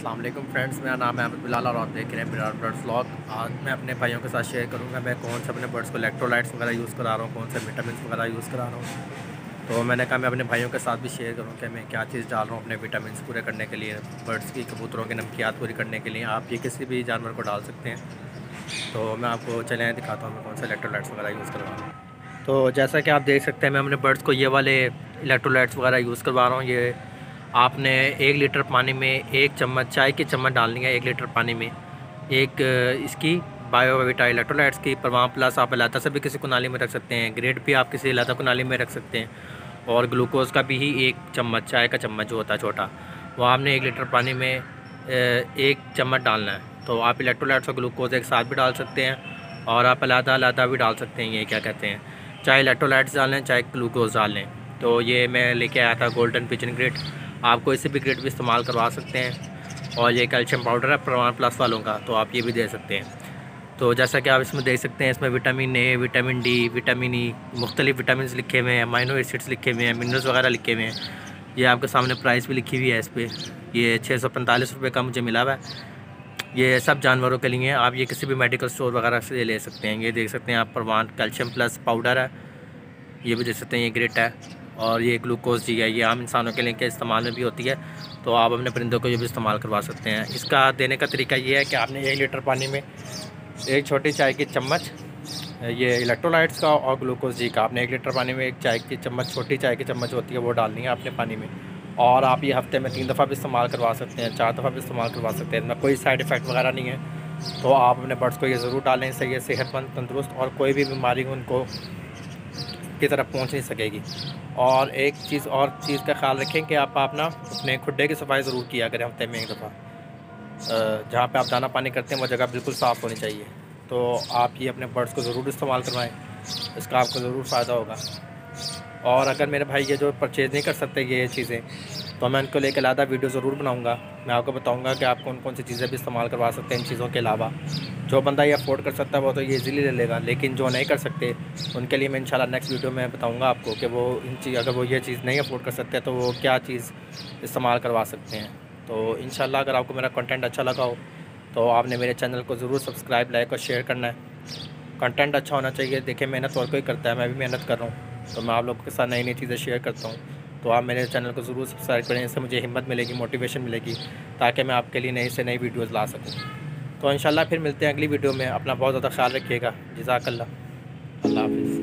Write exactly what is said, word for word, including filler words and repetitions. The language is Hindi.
अस्सलाम वालेकुम फ्रेंड्स, मेरा नाम है अहमद बिलाल और आप देख रहे हैं बिलाल बर्ड्स व्लॉग। आज मैं अपने भाइयों के साथ शेयर करूंगा मैं कौन से अपने बर्ड्स को इलेक्ट्रोलाइट्स वगैरह यूज़ करा रहा हूँ, कौन से विटामिन वगैरह यूज़ करा रहा हूँ। तो मैंने कहा मैं अपने भाइयों के साथ भी शेयर करूँ कि मैं क्या चीज़ डाल रहा हूँ अपने विटामिन पूरे करने के लिए, बर्ड्स की कबूतरों की नमकियात पूरी करने के लिए। आप ये किसी भी जानवर को डाल सकते हैं। तो मैं आपको चलें दिखाता हूँ मैं कौन से इलेक्ट्रोलाइट्स वगैरह यूज़ करवा रहा हूँ। तो जैसा कि आप देख सकते हैं मैं अपने बर्ड्स को ये वाले इलेक्ट्रोलाइट्स वगैरह यूज़ करवा रहा हूँ। ये आपने एक लीटर पानी में एक चम्मच चाय की चम्मच डालनी है। एक लीटर पानी में एक इसकी बायोविटा इलेक्ट्रोलाइट्स की परवाम प्लस आप अलहदा से भी किसी कुनाली में रख सकते हैं, ग्रेड भी आप किसी अलहदा कुनाली में रख सकते हैं। और ग्लूकोज़ का भी ही एक चम्मच चाय का चम्मच जो होता है छोटा, वो आपने एक लीटर पानी में एक चम्मच डालना है। तो आप इलेक्ट्रोलाइट्स और ग्लूकोज़ एक साथ भी डाल सकते हैं और आप अलहदा अलहदा भी डाल सकते हैं। ये क्या कहते हैं, चाहे इलेक्ट्रोलाइट्स डाल लें चाहे ग्लूकोज़ डाल लें। तो ये मैं लेके आया था गोल्डन पिजन ग्रेड, आप कोई से भी ग्रेड भी इस्तेमाल करवा सकते हैं। और ये कैल्शियम पाउडर है परवान प्लस वालों का, तो आप ये भी दे सकते हैं। तो जैसा कि आप इसमें देख सकते हैं इसमें vitamin A, vitamin D, vitamin E, मुख्तलिफ विटामिन लिखे हुए हैं, अमाइनो एसिड्स लिखे हुए हैं, मिनरल्स वगैरह लिखे हुए हैं। ये आपके सामने प्राइस भी लिखी हुई है इस पर, ये छः सौ पैंतालीस रुपये का मुझे मिला हुआ है। ये सब जानवरों के लिए आप ये किसी भी मेडिकल स्टोर वगैरह से ले सकते हैं। ये देख सकते हैं आप परवान कैल्शियम प्लस पाउडर है, ये भी देख सकते हैं ये ग्रेट है। और ये ग्लूकोज जी है, ये आम इंसानों के लिए के इस्तेमाल में भी होती है, तो आप अपने परिंदों को ये भी इस्तेमाल करवा सकते हैं। इसका देने का तरीका ये है कि आपने एक लीटर पानी में एक छोटी चाय की चम्मच ये इलेक्ट्रोलाइट्स का और ग्लूकोज जी का, आपने एक लीटर पानी में एक चाय की चम्मच, छोटी चाय की चम्मच होती है, वो डालनी है अपने पानी में। और आप ये हफ्ते में तीन दफ़ा भी इस्तेमाल करवा सकते हैं, चार दफ़ा भी इस्तेमाल करवा सकते हैं, इनमें कोई साइड इफ़ेक्ट वगैरह नहीं है। तो आप अपने बर्ड्स को ये ज़रूर डालें, इससे ये सेहतमंद, तंदुरुस्त और कोई भी बीमारी उनको की तरफ पहुंच नहीं सकेगी। और एक चीज़ और चीज़ का ख्याल रखें कि आप अपना अपने खुड्डे की सफाई ज़रूर किया करें हफ्ते में एक दफ़ा। जहाँ पे आप दाना पानी करते हैं वो जगह बिल्कुल साफ़ होनी चाहिए। तो आप ये अपने बर्ड्स को ज़रूर इस्तेमाल करवाएं, इसका आपको ज़रूर फ़ायदा होगा। और अगर मेरे भाई ये जो परचेज़ नहीं कर सकते ये चीज़ें, तो मैं उनको लेकर अलहदा वीडियो ज़रूर बनाऊंगा। मैं आपको बताऊंगा कि आप कौन कौन सी चीज़ें भी इस्तेमाल करवा सकते हैं इन चीज़ों के अलावा। जो बंदा ये अफोर्ड कर सकता है वो तो ये इजीली ले लेगा, लेकिन जो नहीं कर सकते उनके लिए मैं इंशाल्लाह नेक्स्ट वीडियो में बताऊंगा आपको कि वो इन चीज़ अगर वो ये चीज़ नहीं अफोर्ड कर सकते तो वो क्या चीज़ इस्तेमाल करवा सकते हैं। तो इंशाल्लाह अगर आपको मेरा कंटेंट अच्छा लगा हो तो आपने मेरे चैनल को ज़रूर सब्सक्राइब, लाइक और शेयर करना है। कंटेंट अच्छा होना चाहिए। देखिए मेहनत और कोई करता है, मैं भी मेहनत कर रहा हूँ, तो मैं आप लोगों के साथ नई नई चीज़ें शेयर करता हूँ। तो आप मेरे चैनल को ज़रूर सब्सक्राइब करें, इससे मुझे हिम्मत मिलेगी, मोटिवेशन मिलेगी, ताकि मैं आपके लिए नई से नई वीडियोज़ ला सकूँ। तो इंशाल्लाह फिर मिलते हैं अगली वीडियो में। अपना बहुत ज़्यादा ख्याल रखिएगा। जज़ाकल्लाह, अल्लाह हाफ़िज़।